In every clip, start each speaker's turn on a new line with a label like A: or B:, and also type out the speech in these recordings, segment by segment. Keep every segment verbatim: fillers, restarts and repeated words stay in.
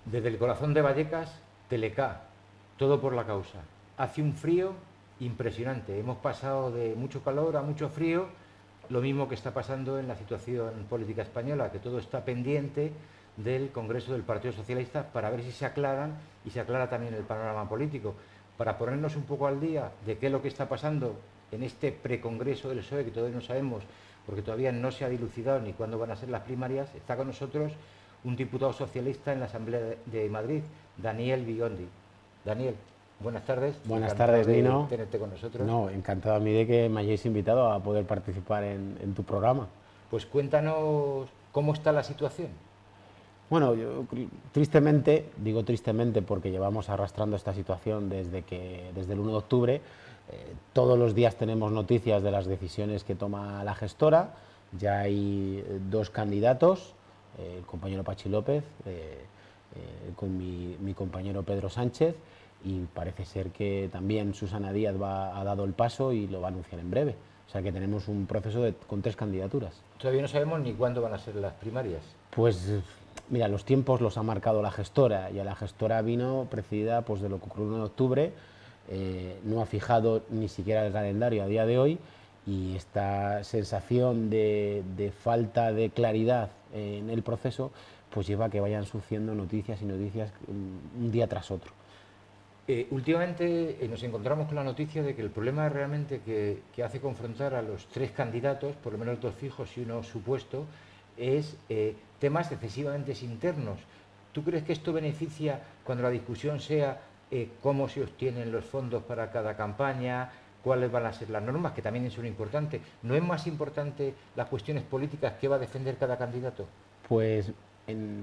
A: Desde el corazón de Vallecas, Telecá, todo por la causa. Hace un frío impresionante. Hemos pasado de mucho calor a mucho frío, lo mismo que está pasando en la situación política española, que todo está pendiente del Congreso del Partido Socialista para ver si se aclaran y se aclara también el panorama político. Para ponernos un poco al día de qué es lo que está pasando en este precongreso del P S O E, que todavía no sabemos, porque todavía no se ha dilucidado ni cuándo van a ser las primarias, está con nosotros un diputado socialista en la Asamblea de Madrid, Daniel Biondi. Daniel, buenas tardes.
B: Buenas tardes, Nino.
A: De tenerte con nosotros.
B: No, encantado a mí de que me hayáis invitado a poder participar en, en tu programa.
A: Pues cuéntanos cómo está la situación.
B: Bueno, yo tristemente, digo tristemente porque llevamos arrastrando esta situación desde, que, desde el uno de octubre. Eh, todos los días tenemos noticias de las decisiones que toma la gestora. Ya hay dos candidatos, eh, el compañero Pachi López, eh, eh, con mi, mi compañero Pedro Sánchez, y parece ser que también Susana Díaz va, ha dado el paso y lo va a anunciar en breve. O sea que tenemos un proceso de, con tres candidaturas.
A: Todavía no sabemos ni cuándo van a ser las primarias.
B: Pues mira, los tiempos los ha marcado la gestora, y a la gestora vino precedida pues, de lo que ocurrió el uno de octubre, eh, no ha fijado ni siquiera el calendario a día de hoy, y esta sensación de, de falta de claridad en el proceso pues lleva a que vayan surgiendo noticias y noticias un día tras otro.
A: Eh, últimamente eh, nos encontramos con la noticia de que el problema realmente que, que hace confrontar a los tres candidatos, por lo menos dos fijos y uno supuesto, es eh, temas excesivamente internos. ¿Tú crees que esto beneficia cuando la discusión sea eh, cómo se obtienen los fondos para cada campaña, cuáles van a ser las normas, que también son importantes? ¿No es más importante las cuestiones políticas que va a defender cada candidato?
B: Pues en,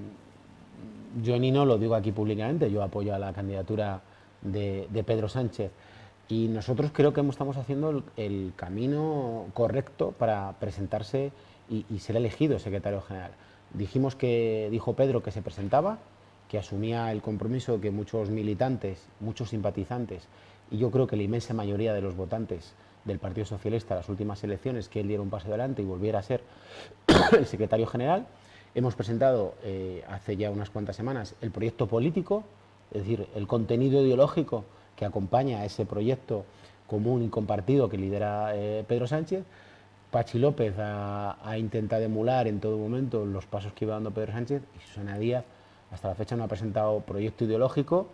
B: yo, Nino, lo digo aquí públicamente, yo apoyo a la candidatura de, de Pedro Sánchez, y nosotros creo que estamos haciendo el, el camino correcto para presentarse y, y ser elegido secretario general. Dijimos que, dijo Pedro que se presentaba, que asumía el compromiso que muchos militantes, muchos simpatizantes, y yo creo que la inmensa mayoría de los votantes del Partido Socialista en las últimas elecciones, que él diera un paso adelante y volviera a ser el secretario general. Hemos presentado eh, hace ya unas cuantas semanas el proyecto político, es decir, el contenido ideológico que acompaña a ese proyecto común y compartido que lidera eh, Pedro Sánchez. Pachi López ha, ha intentado emular en todo momento los pasos que iba dando Pedro Sánchez, y Susana Díaz hasta la fecha no ha presentado proyecto ideológico,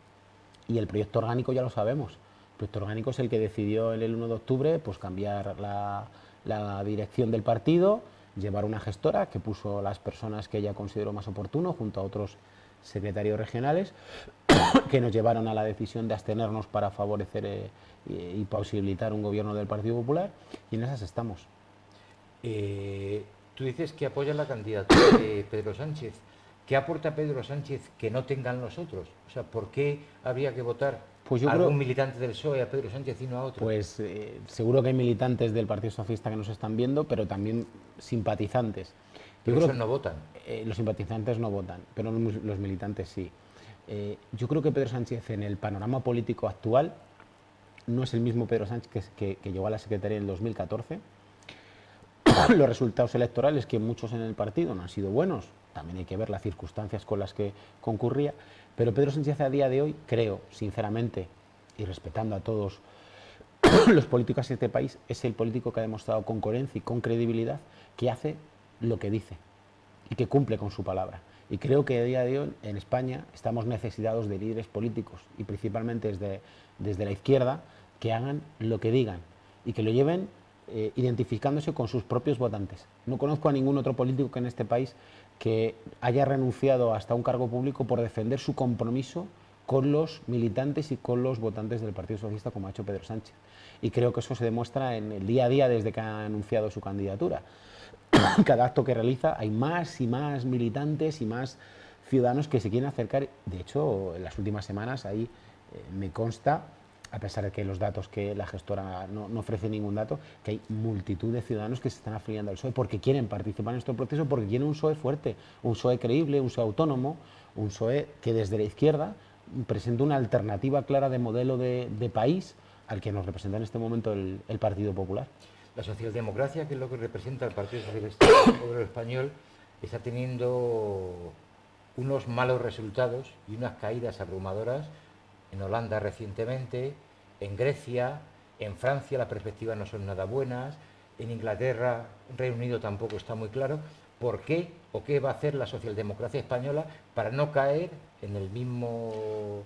B: y el proyecto orgánico ya lo sabemos. El proyecto orgánico es el que decidió en el uno de octubre pues, cambiar la, la dirección del partido, llevar una gestora que puso las personas que ella consideró más oportuno junto a otros secretarios regionales que nos llevaron a la decisión de abstenernos para favorecer eh, y, y posibilitar un gobierno del Partido Popular, y en esas estamos.
A: Eh, tú dices que apoyas la candidatura de Pedro Sánchez. ¿Qué aporta Pedro Sánchez que no tengan los otros? O sea, ¿por qué habría que votar
B: pues yo
A: a algún
B: creo,
A: militante del P S O E a Pedro Sánchez y no a otro?
B: Pues eh, seguro que hay militantes del Partido Socialista que nos están viendo, pero también simpatizantes. Yo
A: Pero
B: creo
A: esos no votan.
B: Eh, los simpatizantes no votan, pero los, los militantes sí. Eh, yo creo que Pedro Sánchez en el panorama político actual no es el mismo Pedro Sánchez que, que, que llegó a la Secretaría en el dos mil catorce. Los resultados electorales, que muchos en el partido no han sido buenos, también hay que ver las circunstancias con las que concurría, pero Pedro Sánchez a día de hoy, creo, sinceramente, y respetando a todos los políticos de este país, es el político que ha demostrado con coherencia y con credibilidad que hace lo que dice y que cumple con su palabra. Y creo que a día de hoy en España estamos necesitados de líderes políticos, y principalmente desde, desde la izquierda, que hagan lo que digan y que lo lleven eh, identificándose con sus propios votantes. No conozco a ningún otro político que en este país que haya renunciado hasta un cargo público por defender su compromiso con los militantes y con los votantes del Partido Socialista, como ha hecho Pedro Sánchez. Y creo que eso se demuestra en el día a día desde que ha anunciado su candidatura. Cada acto que realiza hay más y más militantes y más ciudadanos que se quieren acercar. De hecho, en las últimas semanas ahí eh, me consta, a pesar de que los datos que la gestora no, no ofrece ningún dato, que hay multitud de ciudadanos que se están afiliando al P S O E porque quieren participar en este proceso, porque quieren un P S O E fuerte, un P S O E creíble, un P S O E autónomo, un P S O E que desde la izquierda presenta una alternativa clara de modelo de, de país al que nos representa en este momento el, el Partido Popular.
A: La socialdemocracia, que es lo que representa el Partido Socialista Obrero Español, está teniendo unos malos resultados y unas caídas abrumadoras en Holanda recientemente, en Grecia, en Francia las perspectivas no son nada buenas, en Inglaterra, Reino Unido tampoco está muy claro. ¿Por qué o qué va a hacer la socialdemocracia española para no caer en el mismo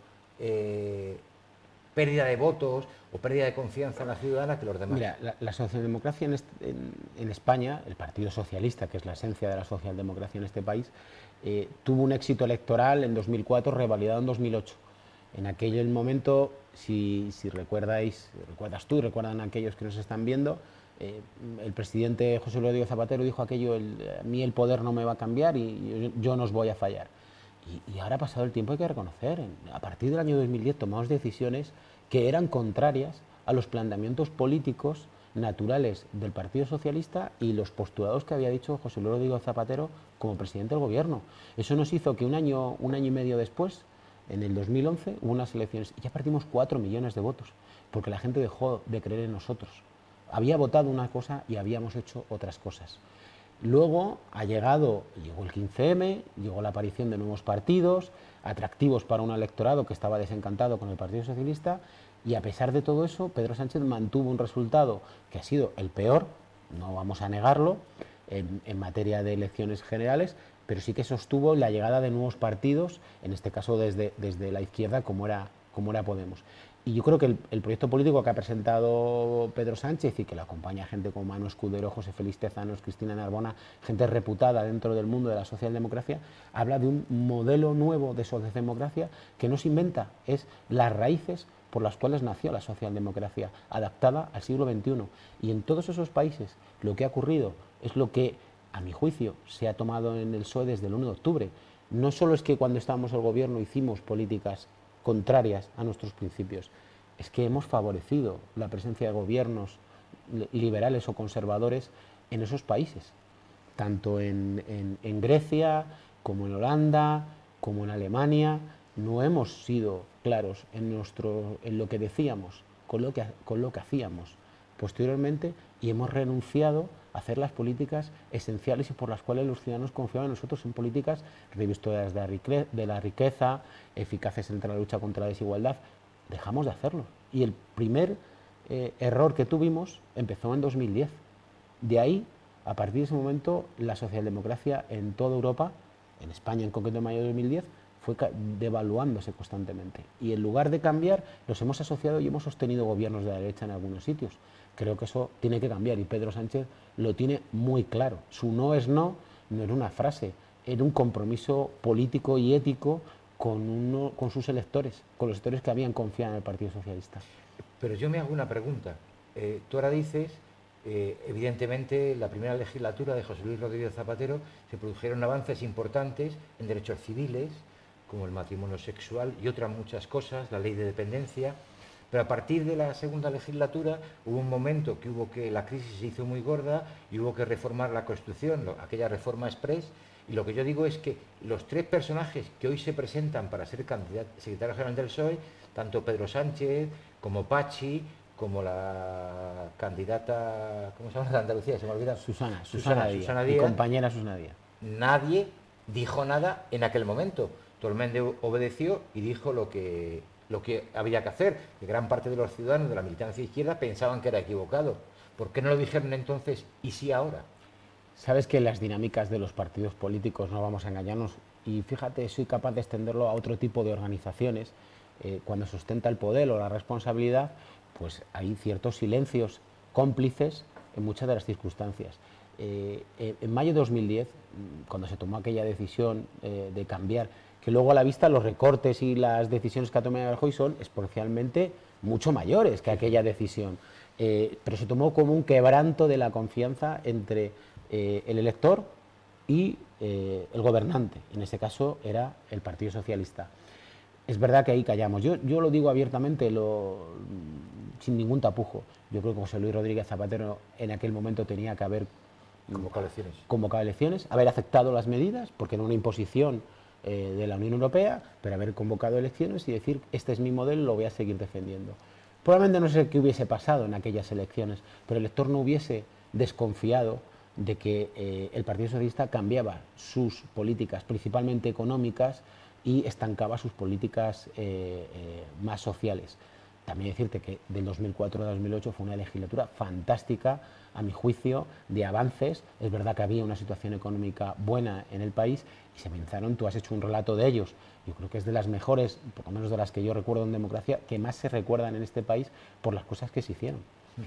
A: eh, pérdida de votos o pérdida de confianza en la ciudadana que los demás?
B: Mira, la, la socialdemocracia en, este, en, en España, el Partido Socialista, que es la esencia de la socialdemocracia en este país, eh, tuvo un éxito electoral en dos mil cuatro, revalidado en dos mil ocho. En aquel momento, si, si recuerdáis, recuerdas tú y recuerdan aquellos que nos están viendo, eh, el presidente José Rodríguez Zapatero dijo aquello: el, a mí el poder no me va a cambiar y yo, yo no os voy a fallar. Y, y ahora, pasado el tiempo, hay que reconocer, en, a partir del año dos mil diez tomamos decisiones que eran contrarias a los planteamientos políticos naturales del Partido Socialista y los postulados que había dicho José Luis Rodríguez Zapatero como presidente del gobierno. Eso nos hizo que un año, un año y medio después, en el dos mil once, hubo unas elecciones y ya perdimos cuatro millones de votos, porque la gente dejó de creer en nosotros. Había votado una cosa y habíamos hecho otras cosas. Luego ha llegado, llegó el quince eme, llegó la aparición de nuevos partidos, atractivos para un electorado que estaba desencantado con el Partido Socialista, y a pesar de todo eso, Pedro Sánchez mantuvo un resultado que ha sido el peor, no vamos a negarlo, en, en materia de elecciones generales, pero sí que sostuvo la llegada de nuevos partidos, en este caso desde, desde la izquierda, como era, como era Podemos. Y yo creo que el, el proyecto político que ha presentado Pedro Sánchez y que le acompaña gente como Manu Escudero, José Félix Tezanos, Cristina Narbona, gente reputada dentro del mundo de la socialdemocracia, habla de un modelo nuevo de socialdemocracia que no se inventa, es las raíces por las cuales nació la socialdemocracia, adaptada al siglo veintiuno. Y en todos esos países lo que ha ocurrido es lo que, a mi juicio, se ha tomado en el P S O E desde el uno de octubre. No solo es que cuando estábamos en el gobierno hicimos políticas contrarias a nuestros principios, es que hemos favorecido la presencia de gobiernos liberales o conservadores en esos países, tanto en, en, en Grecia, como en Holanda, como en Alemania. No hemos sido claros en, nuestro, en lo que decíamos, con lo que, con lo que hacíamos posteriormente, y hemos renunciado a hacer las políticas esenciales y por las cuales los ciudadanos confiaban en nosotros, en políticas revistoras de la, riqueza, de la riqueza, eficaces entre la lucha contra la desigualdad. Dejamos de hacerlo. Y el primer eh, error que tuvimos empezó en dos mil diez. De ahí, a partir de ese momento, la socialdemocracia en toda Europa, en España en concreto en mayo de dos mil diez, fue devaluándose constantemente. Y en lugar de cambiar, los hemos asociado y hemos sostenido gobiernos de la derecha en algunos sitios. Creo que eso tiene que cambiar y Pedro Sánchez lo tiene muy claro. Su no es no, no era una frase, era un compromiso político y ético con, uno, con sus electores, con los electores que habían confiado en el Partido Socialista.
A: Pero yo me hago una pregunta. Eh, tú ahora dices, eh, evidentemente, la primera legislatura de José Luis Rodríguez Zapatero se produjeron avances importantes en derechos civiles, como el matrimonio sexual y otras muchas cosas, la ley de dependencia, pero a partir de la segunda legislatura hubo un momento que hubo que la crisis se hizo muy gorda y hubo que reformar la Constitución, lo, aquella reforma express, y lo que yo digo es que los tres personajes que hoy se presentan para ser secretario general del P S O E, tanto Pedro Sánchez como Pachi, como la candidata, ¿cómo se llama? De Andalucía, se me olvida.
B: Susana, Susana,
A: Susana,
B: Díaz,
A: Susana Díaz,
B: mi compañera Susana Díaz.
A: Nadie dijo nada en aquel momento. Todo el mundo obedeció y dijo lo que, lo que había que hacer. Que gran parte de los ciudadanos de la militancia izquierda pensaban que era equivocado. ¿Por qué no lo dijeron entonces y sí ahora?
B: Sabes que las dinámicas de los partidos políticos, no vamos a engañarnos, y fíjate, soy capaz de extenderlo a otro tipo de organizaciones. Eh, cuando se ostenta el poder o la responsabilidad, pues hay ciertos silencios cómplices en muchas de las circunstancias. Eh, en mayo de dos mil diez, cuando se tomó aquella decisión eh, de cambiar, que luego a la vista los recortes y las decisiones que ha tomado Rajoy son exponencialmente mucho mayores que aquella decisión, eh, pero se tomó como un quebranto de la confianza entre eh, el elector y eh, el gobernante, en este caso era el Partido Socialista. Es verdad que ahí callamos. Yo, yo lo digo abiertamente, lo, sin ningún tapujo. Yo creo que José Luis Rodríguez Zapatero en aquel momento tenía que haber
A: convocado elecciones,
B: convocado elecciones, haber aceptado las medidas, porque era una imposición eh, de la Unión Europea, pero haber convocado elecciones y decir, este es mi modelo, lo voy a seguir defendiendo. Probablemente no sé qué hubiese pasado en aquellas elecciones, pero el elector no hubiese desconfiado de que eh, el Partido Socialista cambiaba sus políticas, principalmente económicas, y estancaba sus políticas eh, eh, más sociales. También decirte que del dos mil cuatro a dos mil ocho fue una legislatura fantástica, a mi juicio, de avances. Es verdad que había una situación económica buena en el país y se comenzaron, tú has hecho un relato de ellos, yo creo que es de las mejores, por lo menos de las que yo recuerdo en democracia, que más se recuerdan en este país por las cosas que se hicieron.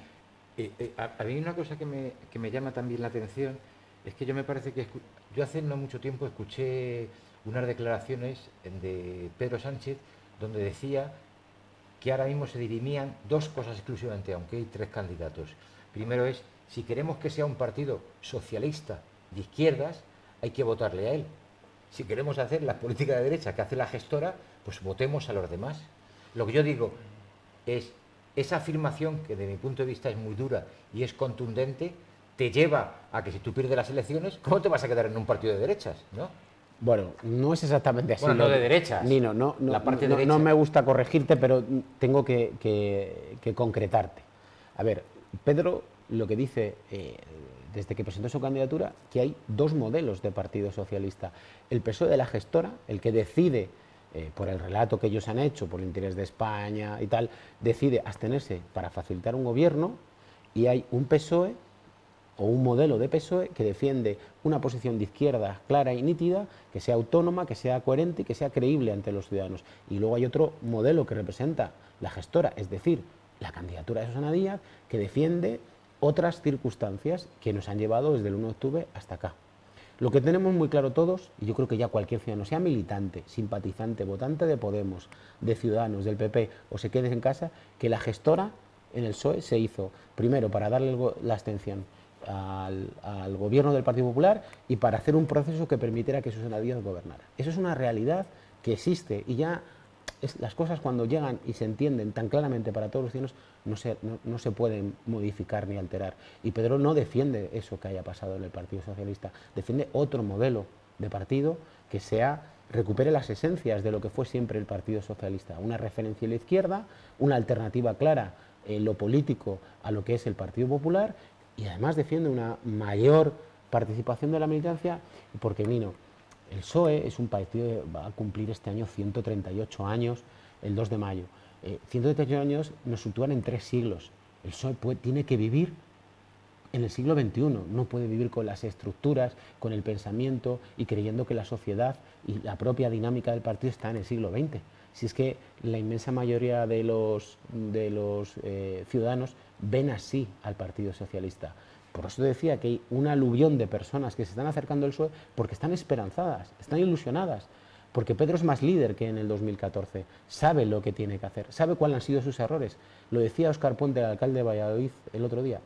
A: Eh, eh, a, a mí una cosa que me, que me llama también la atención es que yo me parece que yo hace no mucho tiempo escuché unas declaraciones de Pedro Sánchez donde decía que ahora mismo se dirimían dos cosas exclusivamente, aunque hay tres candidatos. Primero es, si queremos que sea un partido socialista de izquierdas, hay que votarle a él. Si queremos hacer la política de derecha que hace la gestora, pues votemos a los demás. Lo que yo digo es, esa afirmación, que de mi punto de vista es muy dura y es contundente, te lleva a que si tú pierdes las elecciones, ¿cómo te vas a quedar en un partido de derechas? ¿No?
B: Bueno, no es exactamente así.
A: Bueno, no de derechas.
B: Nino, no, no,
A: la parte
B: no,
A: derecha.
B: no me gusta corregirte, pero tengo que, que, que concretarte. A ver, Pedro lo que dice eh, desde que presentó su candidatura, que hay dos modelos de Partido Socialista. El P S O E de la gestora, el que decide, eh, por el relato que ellos han hecho, por el interés de España y tal, decide abstenerse para facilitar un gobierno, y hay un P S O E o un modelo de P S O E que defiende una posición de izquierda clara y nítida, que sea autónoma, que sea coherente y que sea creíble ante los ciudadanos. Y luego hay otro modelo que representa la gestora, es decir, la candidatura de Susana Díaz, que defiende otras circunstancias que nos han llevado desde el uno de octubre hasta acá. Lo que tenemos muy claro todos, y yo creo que ya cualquier ciudadano, sea militante, simpatizante, votante de Podemos, de Ciudadanos, del P P, o se quede en casa, que la gestora en el P S O E se hizo primero para darle la abstención Al, al gobierno del Partido Popular y para hacer un proceso que permitiera que Susana Díaz gobernara. Eso es una realidad que existe y ya es, las cosas cuando llegan y se entienden tan claramente para todos los ciudadanos no se, no, no se pueden modificar ni alterar. Y Pedro no defiende eso que haya pasado en el Partido Socialista, defiende otro modelo de partido que sea, recupere las esencias de lo que fue siempre el Partido Socialista, una referencia a la izquierda, una alternativa clara en lo político a lo que es el Partido Popular. Y además defiende una mayor participación de la militancia, porque, Nino, el P S O E es un partido que va a cumplir este año ciento treinta y ocho años, el dos de mayo. Eh, ciento treinta y ocho años nos sitúan en tres siglos. El P S O E puede, tiene que vivir en el siglo veintiuno, no puede vivir con las estructuras, con el pensamiento y creyendo que la sociedad y la propia dinámica del partido está en el siglo veinte. Si es que la inmensa mayoría de los, de los eh, ciudadanos ven así al Partido Socialista. Por eso decía que hay un aluvión de personas que se están acercando al P S O E porque están esperanzadas, están ilusionadas, porque Pedro es más líder que en el dos mil catorce, sabe lo que tiene que hacer, sabe cuáles han sido sus errores. Lo decía Óscar Puente, el alcalde de Valladolid, el otro día.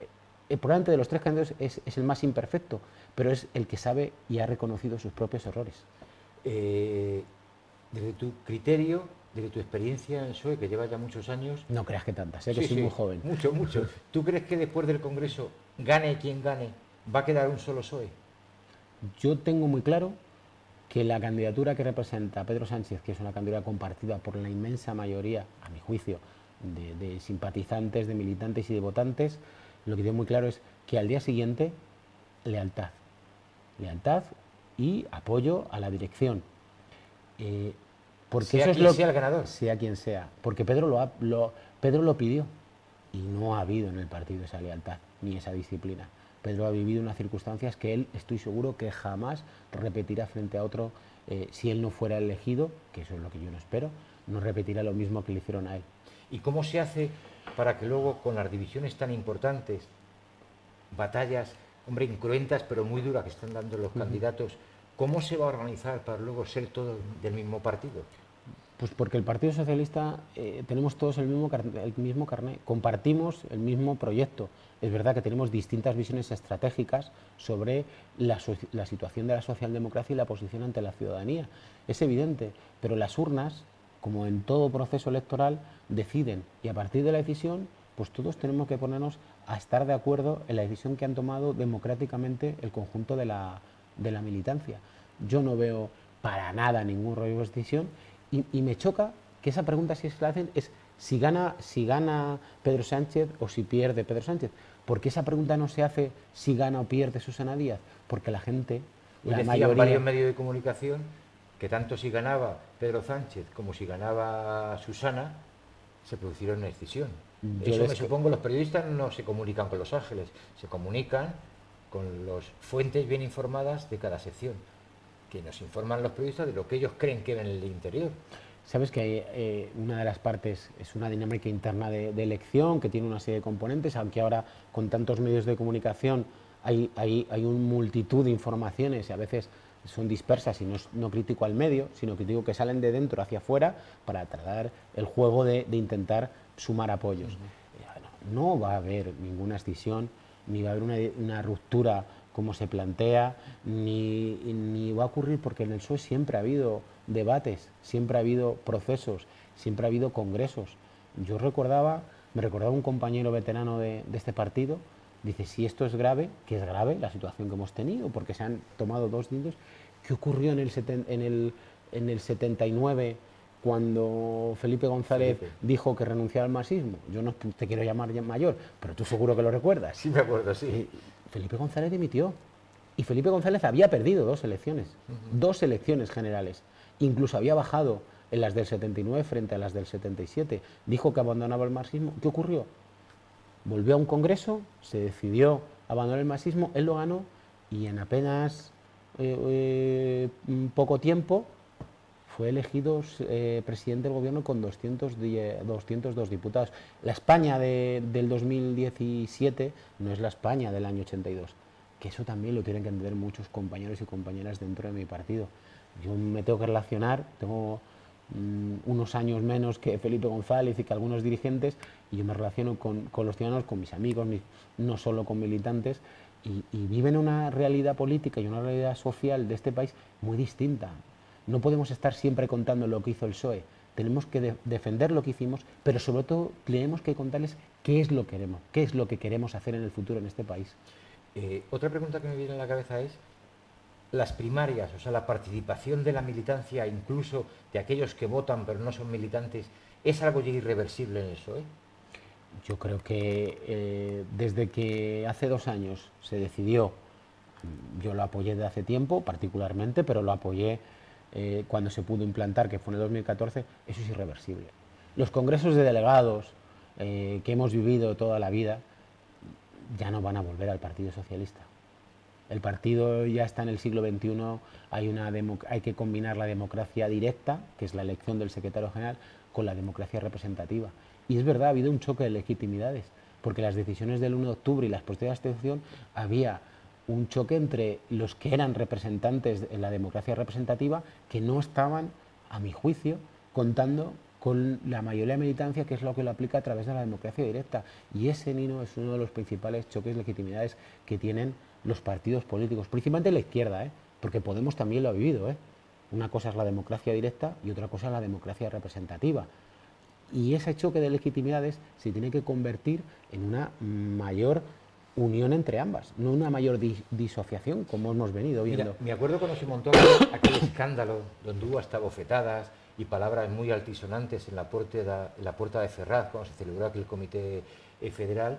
B: El probablemente de los tres candidatos es, es el más imperfecto, pero es el que sabe y ha reconocido sus propios errores.
A: Eh, desde tu criterio, desde tu experiencia en el P S O E, que lleva ya muchos años...
B: No creas que tantas, sé que
A: sí,
B: soy
A: sí,
B: muy joven.
A: Mucho, mucho. ¿Tú crees que después del Congreso, gane quien gane, va a quedar un solo P S O E?
B: Yo tengo muy claro que la candidatura que representa a Pedro Sánchez, que es una candidatura compartida por la inmensa mayoría, a mi juicio, de, de simpatizantes, de militantes y de votantes, lo que tengo muy claro es que al día siguiente, lealtad. Lealtad y apoyo a la dirección. Eh, porque
A: sea
B: eso es
A: quien
B: lo,
A: sea el ganador.
B: Sea quien sea. Porque Pedro lo, ha, lo, Pedro lo pidió y no ha habido en el partido esa lealtad ni esa disciplina. Pedro ha vivido unas circunstancias que él, estoy seguro, que jamás repetirá frente a otro, eh, si él no fuera elegido, que eso es lo que yo no espero, no repetirá lo mismo que le hicieron a él.
A: ¿Y cómo se hace para que luego, con las divisiones tan importantes, batallas, hombre, incruentas pero muy duras que están dando los uh-huh. candidatos, cómo se va a organizar para luego ser todos del mismo partido?
B: Pues porque el Partido Socialista eh, tenemos todos el mismo, el mismo carné, compartimos el mismo proyecto. Es verdad que tenemos distintas visiones estratégicas sobre la, la situación de la socialdemocracia y la posición ante la ciudadanía. Es evidente, pero las urnas, como en todo proceso electoral, deciden, y a partir de la decisión, pues todos tenemos que ponernos a estar de acuerdo en la decisión que han tomado democráticamente el conjunto de la, de la militancia. Yo no veo para nada ningún rollo de decisión y, y me choca que esa pregunta, si es que la hacen, es si gana, si gana Pedro Sánchez o si pierde Pedro Sánchez. Porque esa pregunta no se hace si gana o pierde Susana Díaz, porque la gente,
A: Hoy
B: la
A: decían
B: mayoría...
A: varios medios de comunicación que tanto si ganaba Pedro Sánchez como si ganaba Susana, se produciera una decisión.
B: Yo
A: Eso
B: les
A: me
B: que-
A: supongo, los periodistas no se comunican con Los Ángeles, se comunican con las fuentes bien informadas de cada sección, que nos informan los periodistas de lo que ellos creen que ven en el interior.
B: Sabes que eh, una de las partes es una dinámica interna de, de elección que tiene una serie de componentes, aunque ahora con tantos medios de comunicación hay, hay, hay una multitud de informaciones y a veces son dispersas y no, no critico al medio, sino critico que salen de dentro hacia afuera para tratar el juego de, de intentar sumar apoyos. Uh-huh. No va a haber ninguna escisión, ni va a haber una, una ruptura como se plantea, ni, ni va a ocurrir porque en el P S O E siempre ha habido debates, siempre ha habido procesos, siempre ha habido congresos. Yo recordaba, me recordaba un compañero veterano de, de este partido, dice, si esto es grave, que es grave la situación que hemos tenido, porque se han tomado dos dildos, ¿qué ocurrió en el, seten, en el, en el setenta y nueve cuando Felipe González Felipe. dijo que renunciaba al marxismo? Yo no te quiero llamar mayor, pero tú seguro que lo recuerdas.
A: Sí, me acuerdo, sí.
B: Eh, Felipe González dimitió. Y Felipe González había perdido dos elecciones, uh-huh. dos elecciones generales. Incluso había bajado en las del setenta y nueve frente a las del setenta y siete. Dijo que abandonaba el marxismo. ¿Qué ocurrió? Volvió a un congreso, se decidió abandonar el marxismo, él lo ganó y en apenas eh, eh, poco tiempo fue elegido eh, presidente del gobierno con doscientos dos diputados. La España de, del dos mil diecisiete no es la España del año ochenta y dos, que eso también lo tienen que entender muchos compañeros y compañeras dentro de mi partido. Yo me tengo que relacionar, tengo mmm, unos años menos que Felipe González y que algunos dirigentes, y yo me relaciono con, con los ciudadanos, con mis amigos, mis, no solo con militantes, y, y viven una realidad política y una realidad social de este país muy distinta. No podemos estar siempre contando lo que hizo el P S O E, tenemos que de defender lo que hicimos, pero sobre todo tenemos que contarles qué es lo que queremos, qué es lo que queremos hacer en el futuro en este país.
A: Eh, otra pregunta que me viene a la cabeza es, las primarias, o sea, la participación de la militancia, incluso de aquellos que votan pero no son militantes, ¿es algo ya irreversible en el P S O E?
B: Yo creo que eh, desde que hace dos años se decidió, yo lo apoyé desde hace tiempo particularmente, pero lo apoyé eh, cuando se pudo implantar, que fue en el dos mil catorce, eso es irreversible. Los congresos de delegados eh, que hemos vivido toda la vida ya no van a volver al Partido Socialista. El partido ya está en el siglo veintiuno, hay, una hay que combinar la democracia directa, que es la elección del secretario general, con la democracia representativa. Y es verdad, ha habido un choque de legitimidades, porque las decisiones del uno de octubre y las posteriores de abstención había un choque entre los que eran representantes en la democracia representativa que no estaban, a mi juicio, contando con la mayoría de militancia, que es lo que lo aplica a través de la democracia directa. Y ese, Nino, es uno de los principales choques de legitimidades que tienen los partidos políticos, principalmente la izquierda, ¿eh? Porque Podemos también lo ha vivido, ¿eh? Una cosa es la democracia directa y otra cosa es la democracia representativa. Y ese choque de legitimidades se tiene que convertir en una mayor unión entre ambas, no una mayor dis disociación, como hemos venido viendo.
A: Mira, me acuerdo cuando se montó aquel, aquel escándalo donde hubo hasta bofetadas y palabras muy altisonantes en la puerta de, en la puerta de Ferraz, cuando se celebró aquel comité federal.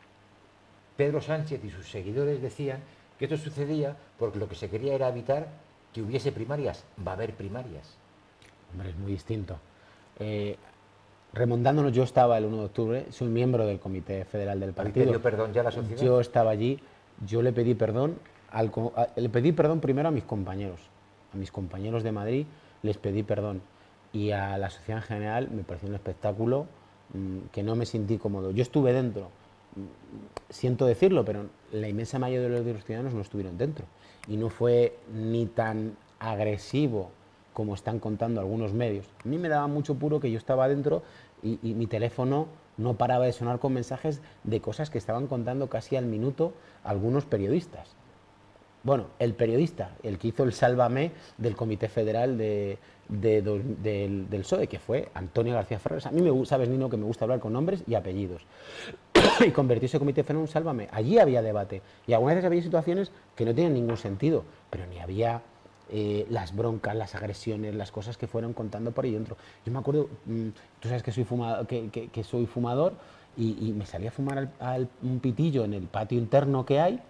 A: Pedro Sánchez y sus seguidores decían que esto sucedía porque lo que se quería era evitar que hubiese primarias. Va a haber primarias.
B: Hombre, es muy distinto. Eh, remontándonos, yo estaba el uno de octubre, soy miembro del Comité Federal del Partido.
A: ¿Pidió perdón ya la sociedad?
B: Yo estaba allí, yo le pedí perdón, al, a, le pedí perdón primero a mis compañeros, a mis compañeros de Madrid les pedí perdón, y a la sociedad en general me pareció un espectáculo mmm, que no me sentí cómodo. Yo estuve dentro, siento decirlo, pero la inmensa mayoría de los ciudadanos no estuvieron dentro, y no fue ni tan agresivo como están contando algunos medios. A mí me daba mucho puro que yo estaba dentro y, y mi teléfono no paraba de sonar con mensajes de cosas que estaban contando casi al minuto algunos periodistas. Bueno, el periodista, el que hizo el Sálvame del Comité Federal de, de, de, del, del P S O E, que fue Antonio García Ferreras. A mí, me, sabes, Nino, que me gusta hablar con nombres y apellidos. Y convirtió ese Comité Federal en un Sálvame. Allí había debate. Y algunas veces había situaciones que no tenían ningún sentido, pero ni había eh, las broncas, las agresiones, las cosas que fueron contando por ahí dentro. Yo me acuerdo, mmm, tú sabes que soy fumador, que, que, que soy fumador y, y me salía a fumar al, al, un pitillo en el patio interno que hay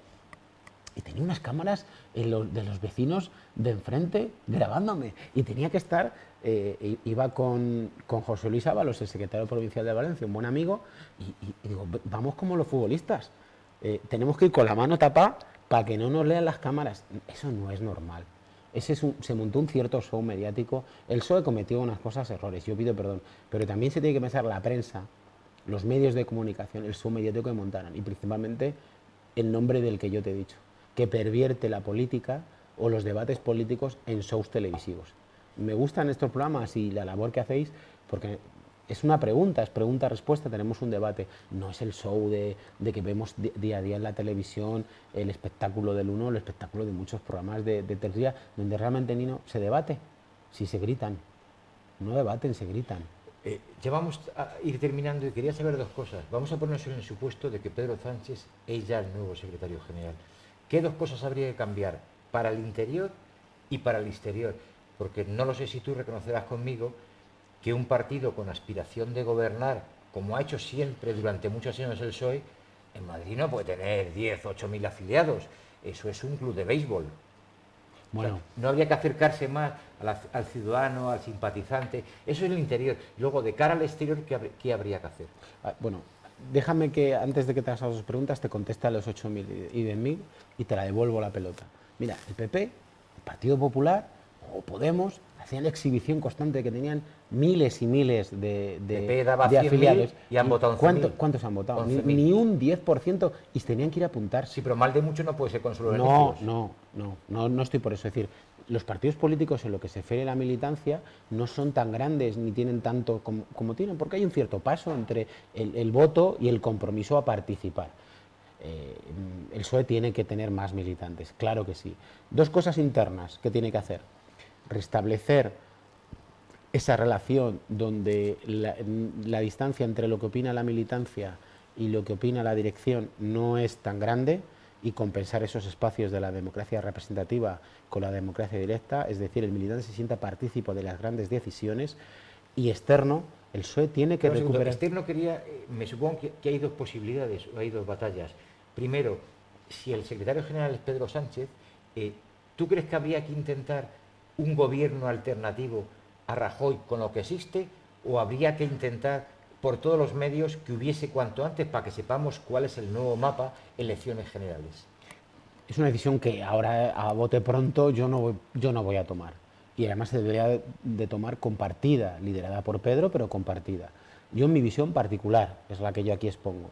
B: y tenía unas cámaras en lo, de los vecinos de enfrente grabándome y tenía que estar, eh, iba con, con José Luis Ábalos, el secretario provincial de Valencia, un buen amigo, y, y, y digo, vamos como los futbolistas, eh, tenemos que ir con la mano tapada para que no nos lean las cámaras. Eso no es normal. Ese es un, se montó un cierto show mediático. El P S O E cometió unas cosas, errores, yo pido perdón, pero también se tiene que pensar la prensa, los medios de comunicación, el show mediático que montaron, y principalmente el nombre del que yo te he dicho, que pervierte la política o los debates políticos en shows televisivos. Me gustan estos programas y la labor que hacéis porque es una pregunta, es pregunta-respuesta, tenemos un debate. No es el show de, de que vemos día a día en la televisión, el espectáculo del uno, el espectáculo de muchos programas de, de televisión, donde realmente, Nino, se debate, si se gritan. No debaten, se gritan.
A: Eh, ya vamos a ir terminando y quería saber dos cosas. Vamos a ponernos en el supuesto de que Pedro Sánchez es ya el nuevo secretario general. ¿Qué dos cosas habría que cambiar para el interior y para el exterior? Porque no lo sé si tú reconocerás conmigo que un partido con aspiración de gobernar, como ha hecho siempre durante muchos años el P S O E, en Madrid no puede tener diez, ocho mil afiliados. Eso es un club de béisbol. Bueno, o sea, no habría que acercarse más a la, al ciudadano, al simpatizante. Eso es el interior. Luego, de cara al exterior, ¿qué, habría, qué habría que hacer?
B: Ah, bueno, déjame que antes de que te hagas las dos preguntas te conteste a los ocho mil y diez mil y te la devuelvo la pelota. Mira, el P P, el Partido Popular o Podemos hacían la exhibición constante de que tenían miles y miles de, de,
A: P P daba
B: de afiliados.
A: Y han votado
B: ¿Cuánto, ¿Cuántos han votado? Ni, ni un diez por ciento y tenían que ir a apuntarse.
A: Sí, pero mal de mucho no puede ser con solo
B: no, no, no, no, no estoy por eso. Es decir, los partidos políticos en lo que se refiere a la militancia no son tan grandes ni tienen tanto como, como tienen, porque hay un cierto paso entre el, el voto y el compromiso a participar. Eh, el P S O E tiene que tener más militantes, claro que sí. Dos cosas internas que tiene que hacer. Restablecer esa relación donde la, la distancia entre lo que opina la militancia y lo que opina la dirección no es tan grande y compensar esos espacios de la democracia representativa con la democracia directa, es decir, el militante se sienta partícipe de las grandes decisiones. Y externo, el P S O E tiene que
A: Pero
B: recuperar...
A: Externo quería, me supongo que, que hay dos posibilidades, o hay dos batallas. Primero, si el secretario general es Pedro Sánchez, eh, ¿tú crees que habría que intentar un gobierno alternativo a Rajoy con lo que existe, o habría que intentar por todos los medios que hubiese cuanto antes para que sepamos cuál es el nuevo mapa, elecciones generales?
B: Es una decisión que ahora a bote pronto yo no, yo no voy a tomar. Y además se debería de tomar compartida, liderada por Pedro, pero compartida. Yo en mi visión particular, es la que yo aquí expongo.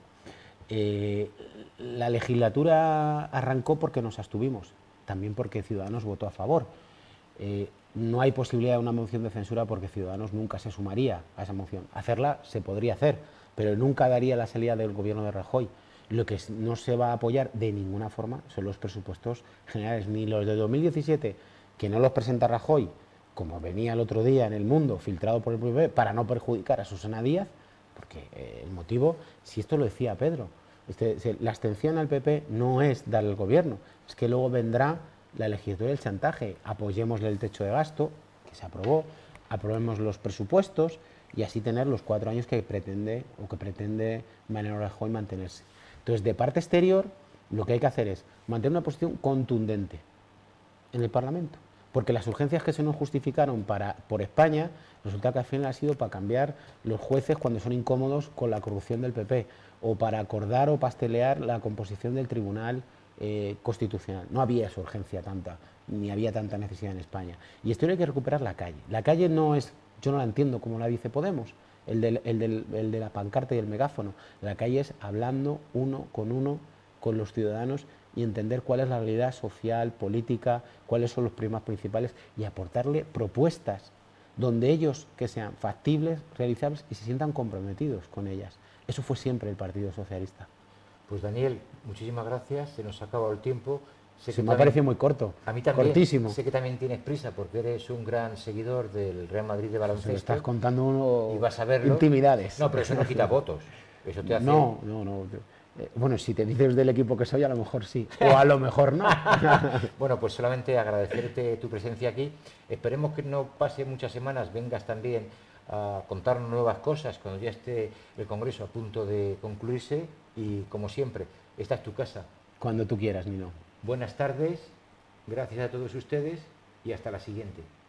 B: Eh, la legislatura arrancó porque nos abstuvimos, también porque Ciudadanos votó a favor. Eh, no hay posibilidad de una moción de censura porque Ciudadanos nunca se sumaría a esa moción. Hacerla se podría hacer, pero nunca daría la salida del gobierno de Rajoy. Lo que no se va a apoyar de ninguna forma son los presupuestos generales, ni los de dos mil diecisiete, que no los presenta Rajoy, como venía el otro día en El Mundo, filtrado por el P P, para no perjudicar a Susana Díaz, porque eh, el motivo, si esto lo decía Pedro, este, se, la abstención al P P no es darle al gobierno, es que luego vendrá la legislatura del chantaje, apoyémosle el techo de gasto, que se aprobó, aprobemos los presupuestos y así tener los cuatro años que pretende o que pretende Mariano Rajoy mantenerse. Entonces, de parte exterior, lo que hay que hacer es mantener una posición contundente en el Parlamento, porque las urgencias que se nos justificaron para, por España, resulta que al final ha sido para cambiar los jueces cuando son incómodos con la corrupción del P P, o para acordar o pastelear la composición del Tribunal eh, Constitucional. No había esa urgencia tanta, ni había tanta necesidad en España. Y esto hay que recuperar la calle. La calle no es, yo no la entiendo como la dice Podemos, el, del, el, del, el de la pancarta y el megáfono. La calle es hablando uno con uno con los ciudadanos y entender cuál es la realidad social, política, cuáles son los problemas principales y aportarle propuestas donde ellos que sean factibles, realizables y se sientan comprometidos con ellas. Eso fue siempre el Partido Socialista.
A: Pues Daniel, muchísimas gracias, se nos ha acabado el tiempo.
B: Sé se me ha parecido muy corto,
A: a mí también,
B: cortísimo.
A: Sé que también tienes prisa porque eres un gran seguidor del Real Madrid de baloncesto.
B: Se me estás contando uno
A: y vas a verlo.
B: Intimidades.
A: No, pero eso no quita votos. Eso te hace...
B: No, no, no. Eh, bueno, si te dices del equipo que soy, a lo mejor sí, o a lo mejor no.
A: Bueno, pues solamente agradecerte tu presencia aquí. Esperemos que no pase muchas semanas, vengas también a contarnos nuevas cosas cuando ya esté el Congreso a punto de concluirse y, como siempre, esta es tu casa.
B: Cuando tú quieras, Nino.
A: Buenas tardes, gracias a todos ustedes y hasta la siguiente.